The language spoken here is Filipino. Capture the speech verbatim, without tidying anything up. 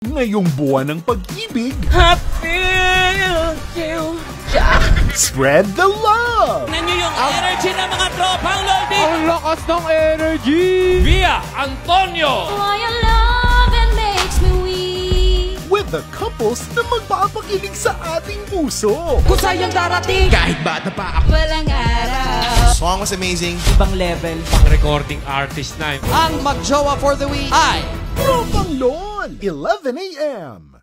ngayong buwan ng pag-ibig. Happy you. Spread the love! Tignan nyo yung energy ng mga tropang LOL dito. Ang lakas ng energy! Via Antonio! Why your love it makes me weak. With the couples na magpapakilig sa ating puso. Kusayang darating! Kahit bata pa ako. Walang araw. Song was amazing. Ibang level. Pang recording artist na. Ang magjowa for the week ay Tropang LOL, eleven a m